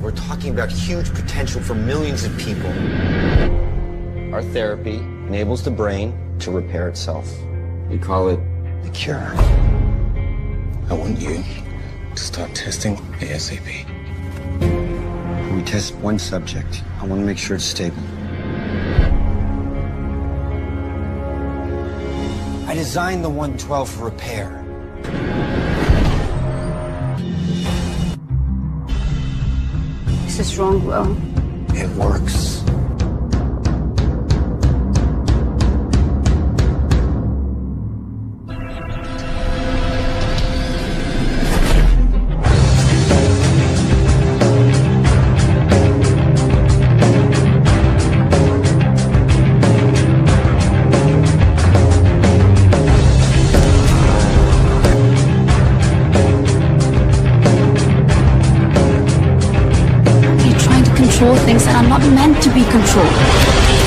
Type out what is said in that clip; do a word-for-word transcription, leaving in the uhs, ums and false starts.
We're talking about huge potential for millions of people. Our therapy enables the brain to repair itself. We call it the cure. I want you to start testing ASAP. We test one subject. I want to make sure it's stable. I designed the one twelve for repair. This is wrong, Will. It works. Control things that are not meant to be controlled.